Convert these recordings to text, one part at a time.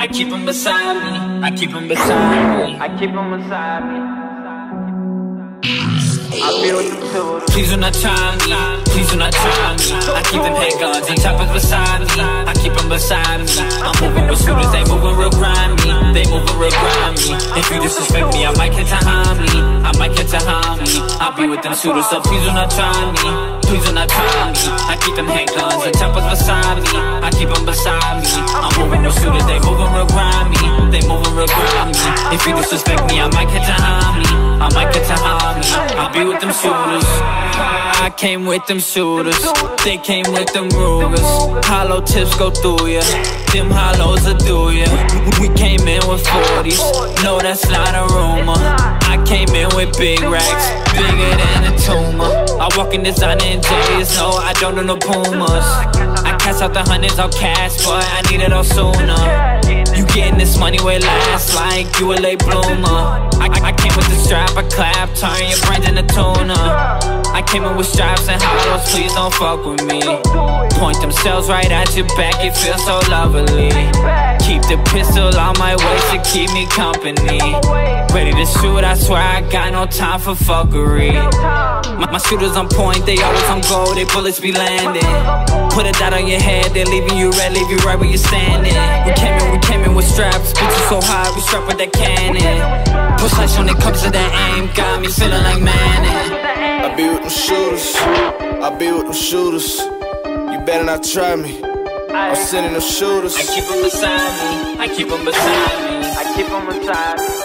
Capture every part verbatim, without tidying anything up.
keep them beside me. I keep them beside me. I keep them beside me. I feel you too. Please do not try me. Please do not try me. I keep them handguns and choppers beside me. I keep them beside me. I'm moving with shooters, they moving real grimy. They moving real grimy. If you disrespect me, I might catch a homie. I might catch a homie. I'll be with them shooters, so please do not try me. Please do not try me. I keep them handguns and choppers beside me. I keep them beside me. I'm moving with shooters, they moving real grimy. They moving real grimy. If you disrespect me, I might catch a homie. I might catch a homie. I'll be with them shooters. I came with them shooters. They came with them Rugers. Hollow tips go through ya. Them hollows will do ya. We came in with forties. No, that's not a rumor. I came in with big racks, bigger than a tumor. I walk in designer in J's, no, I don't do no Pumas. I cash out the hundreds on cash, but I need it all sooner. You getting this money way last, like you a late bloomer. I, I, I came with the strap, I clap, turn your brains into tuna. I came in with straps and hollows, please don't fuck with me. Point themselves right at your back, it feels so lovely. Keep the pistol on my waist to keep me company. Ready to shoot, I swear I got no time for fuckery. My, my shooters on point, they always on goal, they bullets be landing. Put a dot on your head, they're leaving you red, leave you right where you're standing. We came in, we came in with straps, bitches so high, we strap with that cannon. Push lights when it comes to that aim, got me feeling like Manning. I be with them shooters, I be with them shooters. You better not try me, I'm sending them shooters. I keep them beside me, I keep them beside me. I keep them beside me.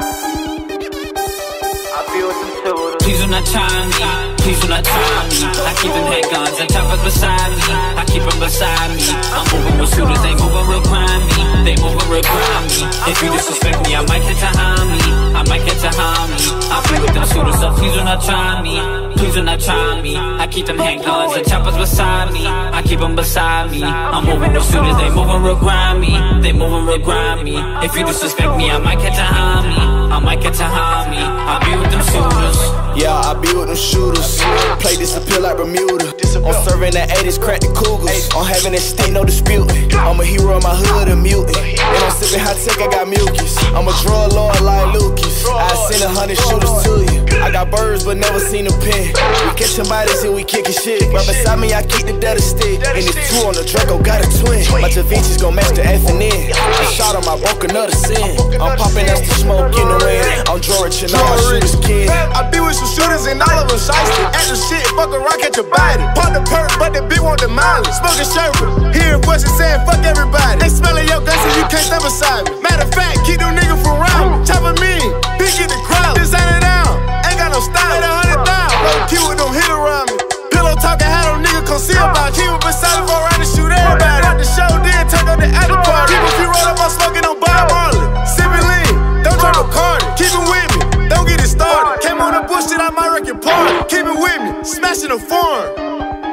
I be with them shooters. Please do not try me, please do not try me. I keep them handguns and choppers beside me. I keep them beside me. I'm moving with shooters, they moving real grimy. They moving real grimy. If you disrespect me, I might catch a homie. I might catch a homie. I'll be with them shooters, so please do not try me. Please do not try me. I keep them handguns and choppers beside me. I keep them beside me. I'm moving with shooters, they moving real grimy. They moving real grimy. If you disrespect me, I might catch a homie. I might catch a homie. I'll be with them shooters. Yeah, I be with them shooters. Play disappear like Bermuda. I'm serving the eighties, crack the cougars. I'm having that stick, no dispute. I'm a hero in my hood, a mutant. And I'm sipping hot tech, I got mucus. I'm a drug lord like Lucas. I send a hundred shooters to you. I got birds, but never seen a pin. We catching bodies and we kicking shit. Right beside me, I keep the dead stick. And it's two on the Draco, got a twin. My Da Vinci's gon' match the F and N. I shot him, I broke another sin. I'm popping, that's the smoke in the wind. I'm George and all my shooters kid. I be with some shooters and all of them shiesty. Act the shit, fuck around, catch a body. Pop the perk, but the bitch want the mileage. Smoking sherbet, hearing voices saying fuck everybody. They smelling your guns and you can't stand beside me. Matter of fact, keep them niggas from around me. Chopper me, bitch get the crowd. This ain't it down, ain't got no style. Ain't a hundred thousand, low key with them hit around me. Pillow talking, had them niggas conceal about. Keep it beside me, go around and shoot everybody. Rock the show, then turn up the after party. Keep a few roll up, I'm smoking on Bob Marley. Sipping lean, don't drop a card. Keep it with me, don't get it started. Came on the bullshit, I might wreck your party. Keep it with me, smashing the farm.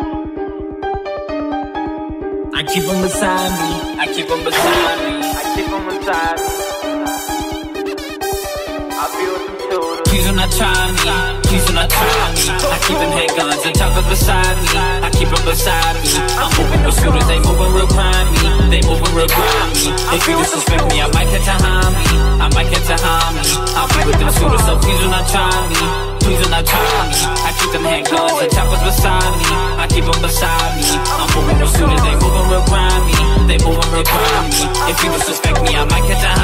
I keep them beside me. I keep them beside me. I keep them beside me. I feel them shooters. Please do not try me. Please do not try me. I keep them handguns and choppers beside me. I keep them beside me. I'm moving with shooters, they moving real grimy. They moving real grimy. If you disrespect me, I might catch a homie. I might catch a homie. I'll be with them shooters, so please do not try me. Please do not try me. I keep them handguns and choppers beside me. I keep them beside me. I'm moving with shooters, they moving real grimy. They moving real grimy. If you disrespect me, I might catch a